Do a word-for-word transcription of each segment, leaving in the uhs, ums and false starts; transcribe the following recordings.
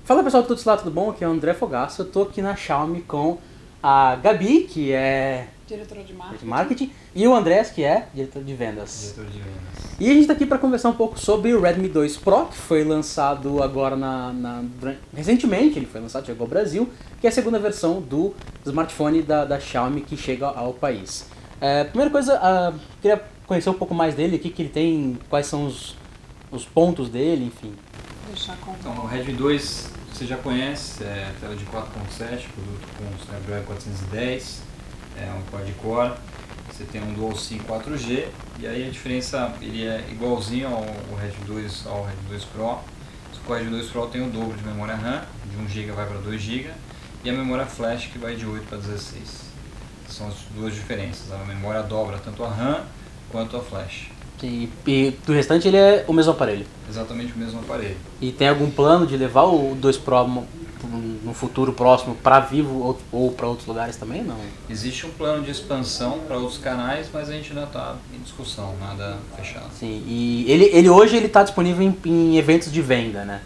Fala pessoal, tudo lá, tudo bom? Aqui é o André Fogaça, eu tô aqui na Xiaomi com a Gabi, que é diretora de marketing. de marketing, e o Andrés, que é diretor de vendas. Diretor de vendas. E a gente tá aqui para conversar um pouco sobre o Redmi dois Pro, que foi lançado agora na, na recentemente, ele foi lançado, chegou ao Brasil, que é a segunda versão do smartphone da, da Xiaomi que chega ao país. É, primeira coisa, uh, queria conhecer um pouco mais dele, o que, que ele tem, quais são os, os pontos dele, enfim. Deixar com... Então, o Redmi dois você já conhece, é tela de quatro ponto sete, produto com Snapdragon quatrocentos e dez, é um quad-core, você tem um DualSim quatro G, e aí a diferença, ele é igualzinho ao, ao Redmi dois, ao Redmi dois Pro, o Redmi dois Pro tem o dobro de memória RAM, de um giga vai para dois giga, e a memória flash que vai de oito para dezesseis. São as duas diferenças, a memória dobra tanto a RAM quanto a flash. Sim, e do restante ele é o mesmo aparelho. Exatamente o mesmo aparelho. E tem algum plano de levar o dois Pro no futuro próximo para Vivo ou, ou para outros lugares também? Não. Existe um plano de expansão para outros canais, mas a gente ainda está em discussão, nada fechado. Sim, e ele, ele hoje ele está disponível em, em eventos de venda, né?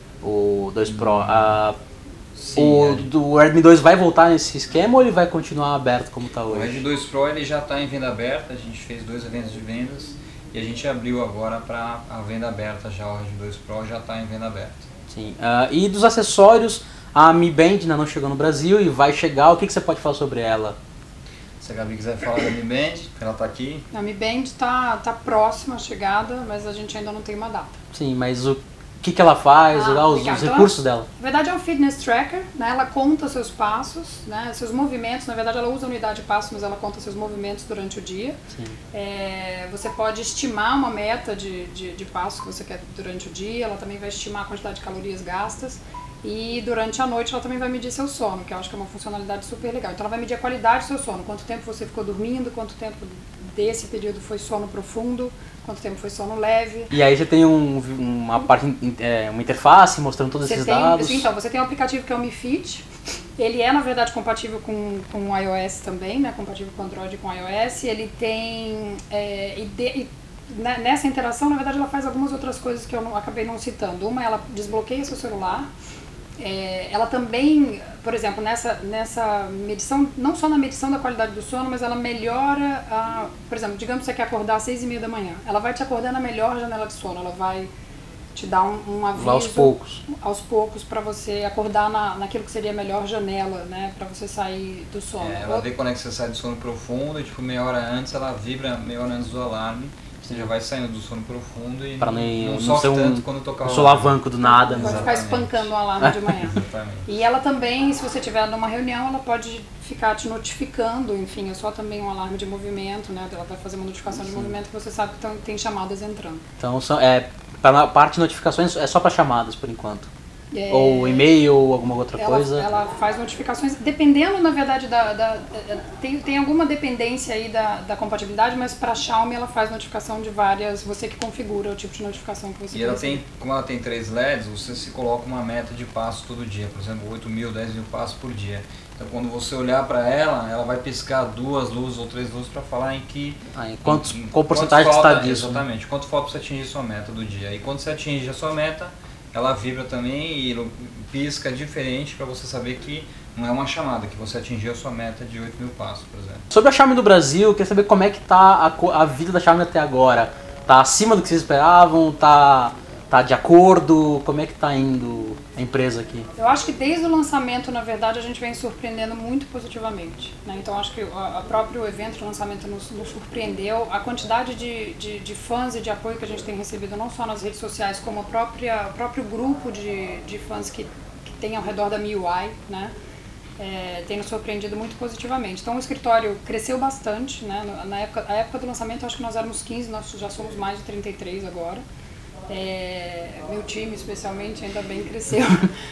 O dois Pro. Hum. A, Sim, o é. do Redmi dois vai voltar nesse esquema ou ele vai continuar aberto como está hoje? O Redmi dois Pro ele já está em venda aberta, a gente fez dois eventos de vendas. E a gente abriu agora para a venda aberta já, o Redmi dois Pro já está em venda aberta. Sim, uh, e dos acessórios, a Mi Band ainda não chegou no Brasil e vai chegar, o que, que você pode falar sobre ela? Se a Gabi quiser falar da Mi Band, ela está aqui. A Mi Band está tá próxima à chegada, mas a gente ainda não tem uma data. Sim, mas o que, que ela faz, ah, os, os recursos então, dela? Na verdade é um fitness tracker, né? Ela conta seus passos, né? Seus movimentos, na verdade ela usa a unidade de passos, mas ela conta seus movimentos durante o dia. Sim. É, você pode estimar uma meta de, de, de passos que você quer durante o dia, ela também vai estimar a quantidade de calorias gastas. E durante a noite ela também vai medir seu sono, que eu acho que é uma funcionalidade super legal. Então ela vai medir a qualidade do seu sono, quanto tempo você ficou dormindo, quanto tempo desse período foi sono profundo, quanto tempo foi sono leve. E aí você tem um, uma parte, é, uma interface mostrando todos você esses tem, dados. Sim, então, você tem um aplicativo que é o Mi Fit. Ele é, na verdade, compatível com, com o iOS também, né? Compatível com Android e com iOS. Ele tem... É, e de, e nessa interação, na verdade, ela faz algumas outras coisas que eu não, acabei não citando. Uma, ela desbloqueia seu celular. É, ela também, por exemplo, nessa, nessa medição, não só na medição da qualidade do sono, mas ela melhora, a, por exemplo, digamos que você quer acordar às seis e meia da manhã, ela vai te acordar na melhor janela de sono, ela vai te dar um, um aviso aos poucos, aos poucos para você acordar na, naquilo que seria a melhor janela, né, para você sair do sono. É, ela vê quando é que você sai do sono profundo e tipo meia hora antes ela vibra meia hora antes do alarme. Você já vai saindo do sono profundo e pra não, não, não sofre um, tanto quando tocar o um solavanco do nada. Vai ficar espancando o alarme de manhã. Exatamente. E ela também, se você estiver numa reunião, ela pode ficar te notificando, enfim, é só também um alarme de movimento, né? Ela vai fazer uma notificação de Sim. movimento que você sabe que tem chamadas entrando. Então, são, é, para parte de notificações é só para chamadas por enquanto? É, ou e-mail ou alguma outra ela, coisa? Ela faz notificações, dependendo na verdade da, da, da tem, tem alguma dependência aí da, da compatibilidade, mas para a Xiaomi ela faz notificação de várias, você que configura o tipo de notificação que você E ela tem, como ela tem três L E Ds, você se coloca uma meta de passos todo dia, por exemplo, oito mil, dez mil passos por dia. Então quando você olhar para ela, ela vai piscar duas luzes ou três luzes para falar em que... Ah, em quantos, em, qual porcentagem está disso? Exatamente, quanto falta para você atingir sua meta do dia. E quando você atinge a sua meta, ela vibra também e pisca diferente para você saber que não é uma chamada, que você atingiu a sua meta de oito mil passos, por exemplo. Sobre a Xiaomi do Brasil, quer saber como é que tá a, a vida da Xiaomi até agora? Tá acima do que vocês esperavam? Tá, tá de acordo? Como é que tá indo a empresa aqui? Eu acho que desde o lançamento, na verdade, a gente vem surpreendendo muito positivamente, né? Então acho que o próprio evento de lançamento nos, nos surpreendeu. A quantidade de, de, de fãs e de apoio que a gente tem recebido, não só nas redes sociais, como a própria, o próprio grupo de, de fãs que, que tem ao redor da M I U I, né? É, tem nos surpreendido muito positivamente. Então o escritório cresceu bastante, né? Na época, a época do lançamento, acho que nós éramos quinze, nós já somos mais de trinta e três agora. É, meu time especialmente ainda bem cresceu.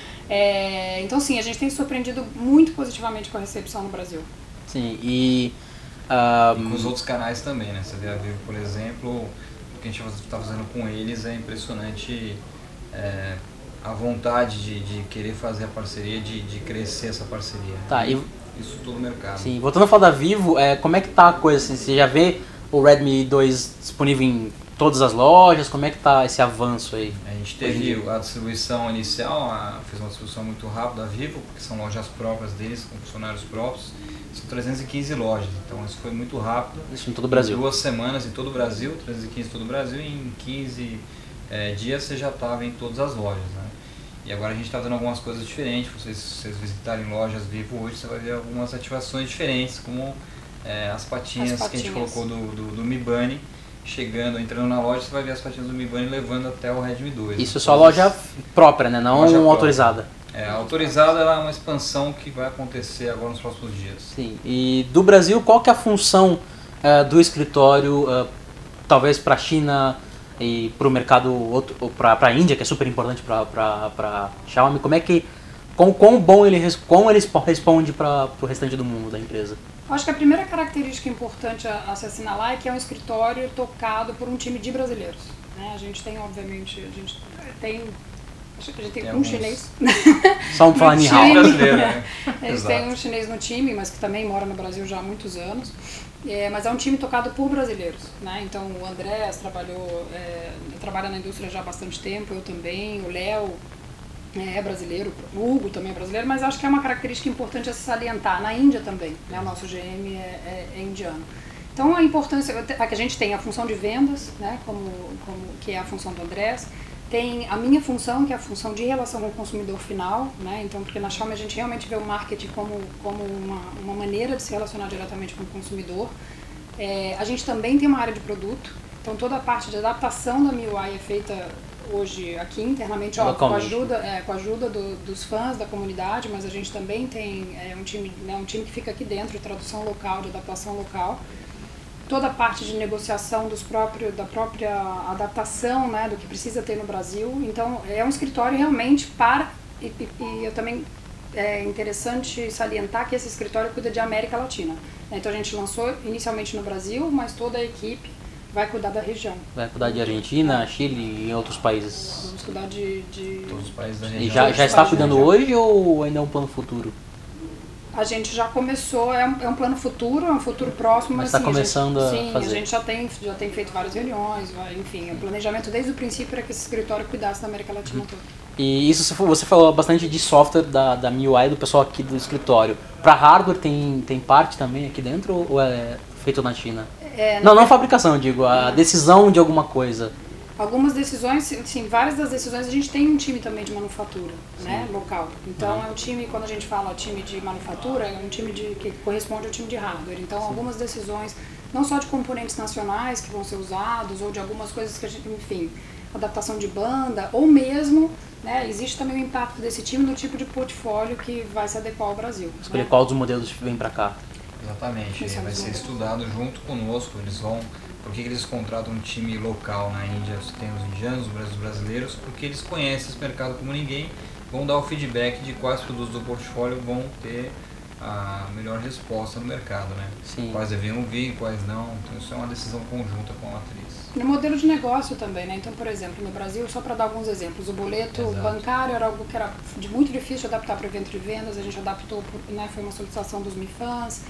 É, então sim, a gente tem surpreendido muito positivamente com a recepção no Brasil. Sim, e, um... e com os outros canais também, né? Você vê a Vivo, por exemplo, o que a gente está fazendo com eles é impressionante, é, a vontade de, de querer fazer a parceria, de, de crescer essa parceria. Tá, e, isso todo o mercado. Sim, voltando a falar da Vivo, é, como é que tá a coisa? Assim, você já vê o Redmi dois disponível em todas as lojas? Como é que tá esse avanço aí? É gente teve a distribuição inicial, a, fez uma distribuição muito rápida, a Vivo, porque são lojas próprias deles, com funcionários próprios, são trezentas e quinze lojas, então isso foi muito rápido. Isso em todo o Brasil? Em duas semanas em todo o Brasil, trezentas e quinze em todo o Brasil, e em quinze é, dias você já estava em todas as lojas, né? E agora a gente está dando algumas coisas diferentes, vocês, se vocês visitarem lojas Vivo hoje, você vai ver algumas ativações diferentes, como é, as, patinhas as patinhas que a gente colocou do, do, do Mi Bunny. Chegando, entrando na loja, você vai ver as patinhas do Mi Bunny levando até o Redmi dois. Isso é só loja própria, né? Não loja autorizada. Própria. É, a autorizada é uma expansão que vai acontecer agora nos próximos dias. Sim. E do Brasil, qual que é a função uh, do escritório, uh, talvez para a China e para o mercado, para a Índia, que é super importante para a Xiaomi? Como é que, com, quão bom ele, como ele responde para o restante do mundo da empresa? Acho que a primeira característica importante a, a se assinalar é que é um escritório tocado por um time de brasileiros. Né? A gente tem, obviamente, a gente tem, acho que a gente tem, tem um alguns... chinês. Só um falar ni hao. Né? A gente tem um chinês no time, mas que também mora no Brasil já há muitos anos. É, mas é um time tocado por brasileiros. Né? Então o André trabalhou, é, trabalha na indústria já há bastante tempo, eu também, o Léo é brasileiro, o Hugo também é brasileiro, mas acho que é uma característica importante a se salientar. Na Índia também, né? O nosso G M é, é, é indiano. Então a importância, a que a gente tem a função de vendas, né? como, como, que é a função do Andrés, tem a minha função, que é a função de relação com o consumidor final, né? Então, porque na Xiaomi a gente realmente vê o marketing como, como uma, uma maneira de se relacionar diretamente com o consumidor. É, a gente também tem uma área de produto, então toda a parte de adaptação da M I U I é feita hoje aqui internamente, ó, com a ajuda, é, com a ajuda do, dos fãs da comunidade, mas a gente também tem é, um, time, né, um time que fica aqui dentro de tradução local, de adaptação local. Toda a parte de negociação dos próprios, da própria adaptação, né, do que precisa ter no Brasil. Então, é um escritório realmente para... E, e, e eu também é interessante salientar que esse escritório cuida de América Latina. Então, a gente lançou inicialmente no Brasil, mas toda a equipe vai cuidar da região. Vai cuidar de Argentina, Chile e outros países. Vamos cuidar de... de todos os países da região. E já, já está cuidando hoje ou ainda é um plano futuro? A gente já começou, é um, é um plano futuro, é um futuro próximo, mas, mas está começando a, gente, a fazer. Sim, a gente já tem, já tem feito várias reuniões, enfim, o planejamento desde o princípio era que esse escritório cuidasse da América Latina uhum. toda. E isso você falou bastante de software da, da M I U I do pessoal aqui do escritório. Para hardware tem, tem parte também aqui dentro ou é feito na China? É, não, não fabricação, eu digo, a decisão de alguma coisa. Algumas decisões, sim, várias das decisões a gente tem um time também de manufatura, né, local. Então uhum. é um time, quando a gente fala time de manufatura, é um time de, que corresponde ao time de hardware. Então sim. algumas decisões, não só de componentes nacionais que vão ser usados, ou de algumas coisas que a gente, enfim, adaptação de banda, ou mesmo, né, existe também o impacto desse time no tipo de portfólio que vai se adequar ao Brasil. Escolher né? qual dos modelos vem para cá. Exatamente, vai ser estudado junto conosco, eles vão, por que eles contratam um time local na Índia, tem os indianos, os brasileiros, porque eles conhecem esse mercado como ninguém, vão dar o feedback de quais produtos do portfólio vão ter a melhor resposta no mercado, né? Sim. Quais deveriam vir, quais não, então isso é uma decisão conjunta com a matriz. No modelo de negócio também, né? Então, por exemplo, no Brasil, só para dar alguns exemplos, o boleto Exato. bancário era algo que era de muito difícil de adaptar para o evento de vendas, a gente adaptou, né? Foi uma solicitação dos M I Fãs.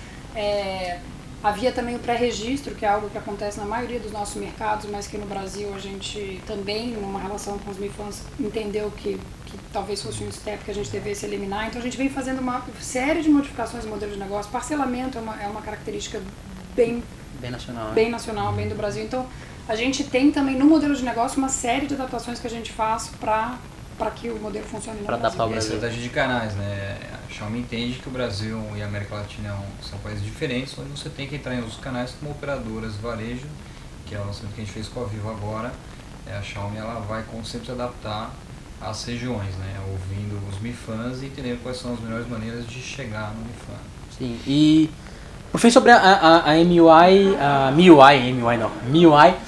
É, havia também o pré-registro, que é algo que acontece na maioria dos nossos mercados, mas que no Brasil a gente também, numa relação com os M I Fãs, entendeu que, que talvez fosse um step que a gente devesse eliminar. Então a gente vem fazendo uma série de modificações no modelo de negócio. Parcelamento é uma, é uma característica bem, bem nacional, bem, nacional, bem do Brasil. Então a gente tem também no modelo de negócio uma série de adaptações que a gente faz para para que o modelo funcione no pra Brasil. Adaptar o Brasil. Brasil. A estratégia de canais, né? A Xiaomi entende que o Brasil e a América Latina são países diferentes, onde você tem que entrar em outros canais como operadoras, varejo, que é o lançamento que a gente fez com a Vivo agora. A Xiaomi ela vai como sempre se adaptar às regiões, né? Ouvindo os M I Fãs e entendendo quais são as melhores maneiras de chegar no M I Fã. Sim, e por fim sobre a, a, a M I U I, a M I U I, M I U I não, M I U I,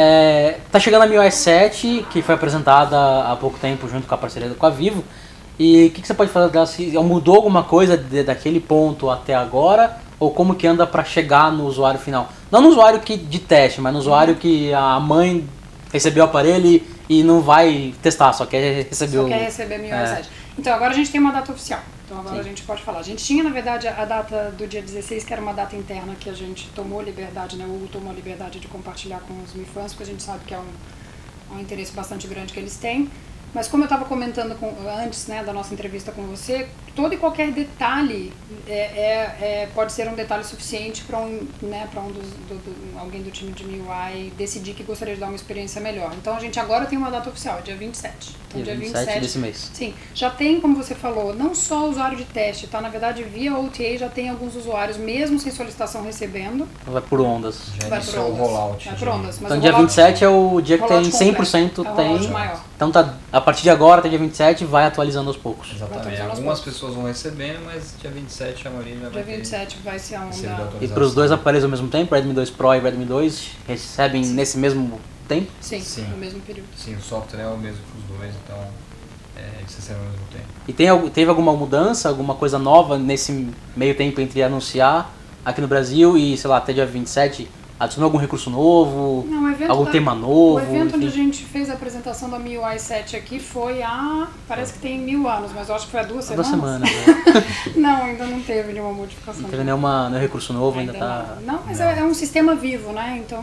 É, tá chegando a M I U I sete, que foi apresentada há pouco tempo junto com a parceria com a Vivo. E o que, que você pode falar dela? Se mudou alguma coisa de, daquele ponto até agora? Ou como que anda para chegar no usuário final? Não no usuário que, de teste, mas no usuário que a mãe recebeu o aparelho e, e não vai testar, só quer receber só o... quer receber a M I U I sete. Então agora a gente tem uma data oficial. Então agora Sim. a gente pode falar. A gente tinha, na verdade, a data do dia dezesseis, que era uma data interna que a gente tomou liberdade, né? O Hugo tomou a liberdade de compartilhar com os M I Fãs, porque a gente sabe que é um, é um interesse bastante grande que eles têm. Mas como eu estava comentando com, antes, né, da nossa entrevista com você, todo e qualquer detalhe é, é, é, pode ser um detalhe suficiente para um, né, para um dos, do, do, alguém do time de M I U I decidir que gostaria de dar uma experiência melhor. Então a gente agora tem uma data oficial, dia vinte e sete. Então, dia vinte e sete desse mês. Sim, já tem, como você falou, não só usuário de teste, tá? Na verdade, via O T A já tem alguns usuários, mesmo sem solicitação recebendo. Vai por ondas. Já Vai iniciou por o ondas. rollout. Vai de- por ondas. Mas Então o dia rollout- vinte e sete é o dia que tem rollout cem por cento completo. É o rollout tem. maior. Então tá, a partir de agora até dia vinte e sete vai atualizando aos poucos. Exatamente. Atualizando aos Algumas poucos. pessoas vão recebendo, mas dia vinte e sete a maioria já vai Dia ter vinte e sete vai ser a recebido a onda. atualização. E para os dois aparelhos ao mesmo tempo, Redmi dois Pro e Redmi dois, recebem nesse mesmo tempo? Sim, Sim. no mesmo período. Sim, o software é o mesmo para os dois, então é, eles recebem ao mesmo tempo. E tem, algu- teve alguma mudança, alguma coisa nova nesse meio tempo entre anunciar aqui no Brasil e, sei lá, até dia vinte e sete? Adicionou algum recurso novo? Não, o evento Algum da- tema novo? O evento onde a enfim? gente fez a apresentação da M I U I sete aqui foi há, parece que tem mil anos, mas eu acho que foi há duas Há duas semanas. semanas. Né? Não, ainda não teve nenhuma modificação. Não teve nenhuma, nenhum recurso novo, ainda, tá... Não, não mas Não. É, é um sistema vivo, né? Então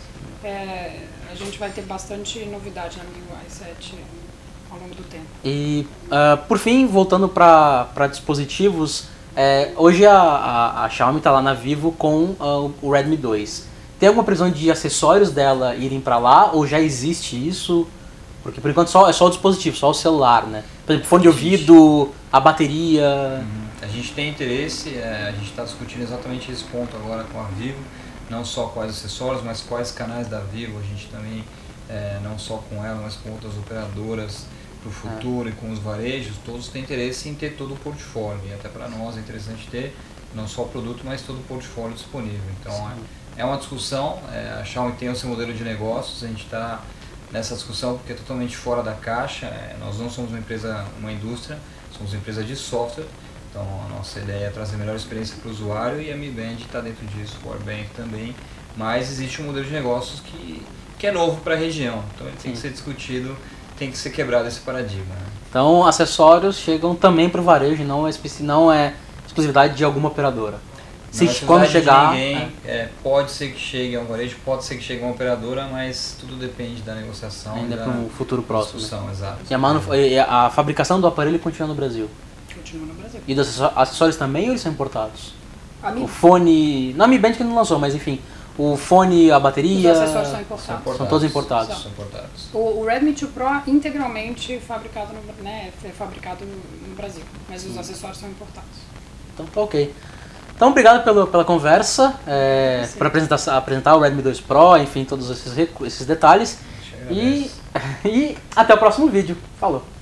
é, a gente vai ter bastante novidade na M I U I sete ao longo do tempo. E, ah, por fim, voltando para dispositivos, é, hoje a, a, a Xiaomi está lá na Vivo com ah, o Redmi dois. Tem alguma previsão de acessórios dela irem para lá ou já existe isso? Porque por enquanto só, é só o dispositivo, só o celular, né? Por exemplo, fone de ouvido, a bateria... Uhum. A gente tem interesse, é, a gente está discutindo exatamente esse ponto agora com a Vivo, não só quais acessórios, mas quais canais da Vivo, a gente também, é, não só com ela, mas com outras operadoras para o futuro e com os varejos, todos têm interesse em ter todo o portfólio, e até para nós é interessante ter não só o produto, mas todo o portfólio disponível. Então é, é uma discussão, é, a Xiaomi tem o seu modelo de negócios, a gente está nessa discussão porque é totalmente fora da caixa, é, nós não somos uma empresa, uma indústria, somos uma empresa de software. Então a nossa ideia é trazer a melhor experiência para o usuário e a Mi Band está dentro disso, o Powerbank também, mas existe um modelo de negócios que, que é novo para a região, então ele tem que ser discutido, tem que ser quebrado esse paradigma. Né? Então, acessórios chegam também para o varejo, não é, especi- não é exclusividade de alguma operadora. Se Não é quando exclusividade de chegar... ninguém, é, pode ser que chegue a um varejo, pode ser que chegue a uma operadora, mas tudo depende da negociação Ainda e da para um futuro próximo. Né? discussão, exato. E a, manu- e a fabricação do aparelho continua no Brasil. Continua no Brasil. E dos acessó- acessórios também ou eles são importados? A Mi- O fone... Não, a Mi Band que não lançou, mas enfim. O fone, a bateria... Os acessórios são São, importados. importados. São todos importados. São importados. O, o Redmi dois Pro integralmente fabricado no, né, é fabricado no Brasil, mas os acessórios são importados. Então tá ok. Então obrigado pelo, pela conversa, é, Sim. por apresentar, apresentar o Redmi dois Pro, enfim, todos esses, recu- esses detalhes. A gente E, agradece. e até o próximo vídeo. Falou!